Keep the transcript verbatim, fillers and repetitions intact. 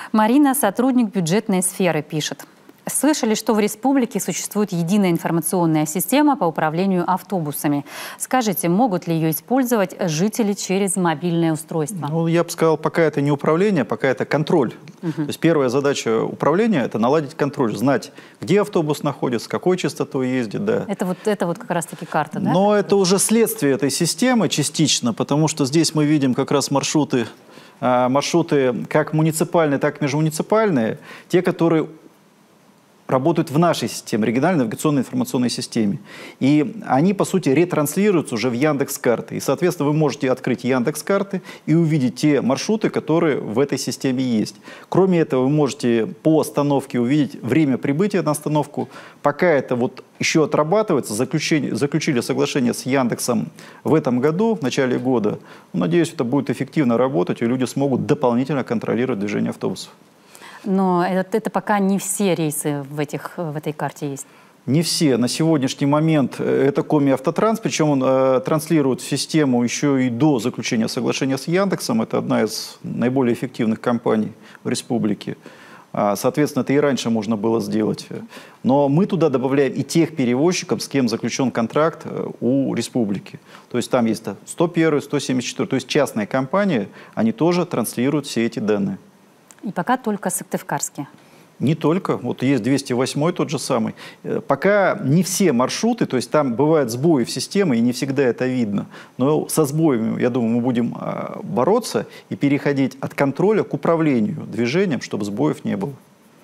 Марина, сотрудник бюджетной сферы, пишет. Слышали, что в республике существует единая информационная система по управлению автобусами. Скажите, могут ли ее использовать жители через мобильное устройство? Ну, я бы сказал, пока это не управление, пока это контроль. Угу. То есть первая задача управления – это наладить контроль, знать, где автобус находится, с какой частотой ездит. Да. Это, вот, это вот как раз-таки карта, да? Но это уже следствие этой системы частично, потому что здесь мы видим как раз маршруты, маршруты как муниципальные, так и межмуниципальные, те, которые работают в нашей системе, региональной навигационной информационной системе. И они, по сути, ретранслируются уже в Яндекс.Карты. И, соответственно, вы можете открыть Яндекс.Карты и увидеть те маршруты, которые в этой системе есть. Кроме этого, вы можете по остановке увидеть время прибытия на остановку. Пока это вот еще отрабатывается, заключили, заключили соглашение с Яндексом в этом году, в начале года. Надеюсь, это будет эффективно работать, и люди смогут дополнительно контролировать движение автобусов. Но это, это пока не все рейсы в, этих, в этой карте есть. Не все. На сегодняшний момент это Коми-Автотранс, причем он э, транслирует в систему еще и до заключения соглашения с Яндексом. Это одна из наиболее эффективных компаний в республике. А, соответственно, это и раньше можно было сделать. Но мы туда добавляем и тех перевозчиков, с кем заключен контракт у республики. То есть там есть сто один, сто семьдесят четыре. То есть частные компании, они тоже транслируют все эти данные. И пока только Сыктывкарске. Не только. Вот есть двести восьмой тот же самый. Пока не все маршруты, то есть там бывают сбои в системе, и не всегда это видно. Но со сбоями, я думаю, мы будем бороться и переходить от контроля к управлению движением, чтобы сбоев не было.